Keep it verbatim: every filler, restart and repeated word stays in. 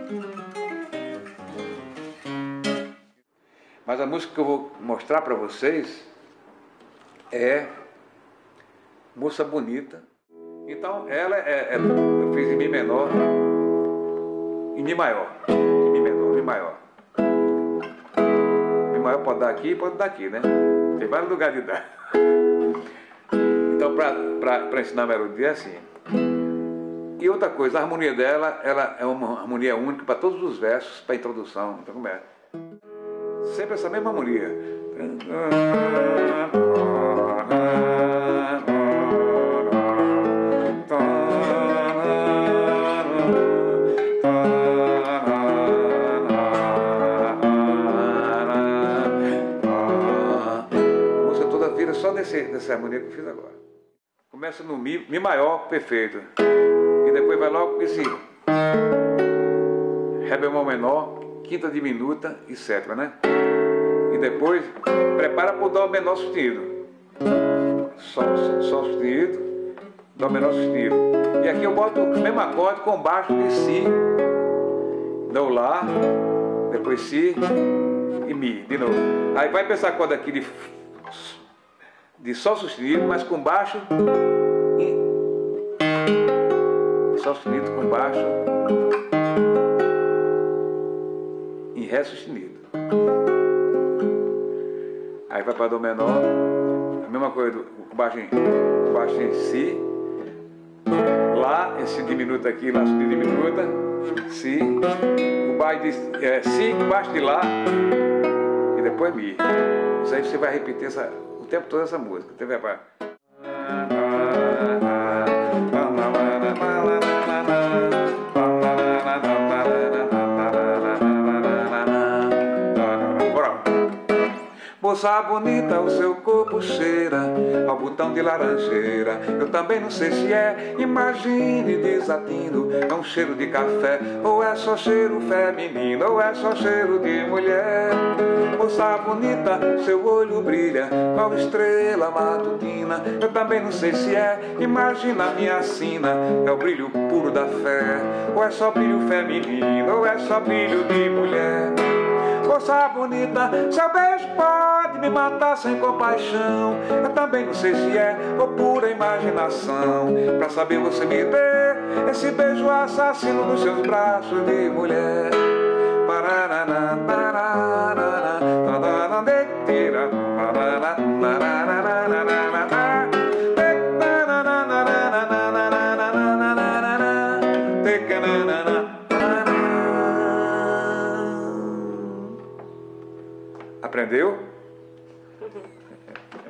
Mas a música que eu vou mostrar para vocês é Moça Bonita. Então ela é, é eu fiz em Mi menor, em Mi maior, em Mi menor, Mi maior. Mi maior pode dar aqui, pode dar aqui, né? Tem vários lugares de dar. Então para ensinar a melodia é assim. E outra coisa, a harmonia dela, ela é uma harmonia única para todos os versos, para a introdução. Então como é? Sempre essa mesma harmonia. A música toda vira só nesse, nessa harmonia que eu fiz agora. Começa no Mi, Mi maior, perfeito. E depois vai logo esse Ré bemol menor, quinta diminuta e sétima, né? E depois prepara para o Dó menor sustenido. Sol, sol, sol sustenido, Dó menor sustenido. E aqui eu boto o mesmo acorde com baixo de Si, Dó Lá, depois Si e Mi, de novo. Aí vai para esse acorde aqui de, de Sol sustenido, mas com baixo e Sol sustenido com baixo em Ré sustenido. Aí vai para Dó menor, a mesma coisa, com baixo em, com baixo em Si, Lá, esse diminuto aqui, Lá sustenido diminuta, Si, com baixo de é, Si, com baixo de Lá e depois Mi. Isso aí você vai repetir essa, o tempo todo essa música. Você vai para moça bonita, o seu corpo cheira ao botão de laranjeira. Eu também não sei se é, imagine desatino, é um cheiro de café, ou é só cheiro feminino, ou é só cheiro de mulher. Moça bonita, seu olho brilha qual estrela matutina. Eu também não sei se é, imagina a minha sina, é o brilho puro da fé, ou é só brilho feminino, ou é só brilho de mulher. Moça bonita, seu beijo pode me matar sem compaixão. Eu também não sei se é ou pura imaginação. Pra saber você me dê esse beijo assassino nos seus braços de mulher. Pararana, pararana, pararana, tira, aprendeu?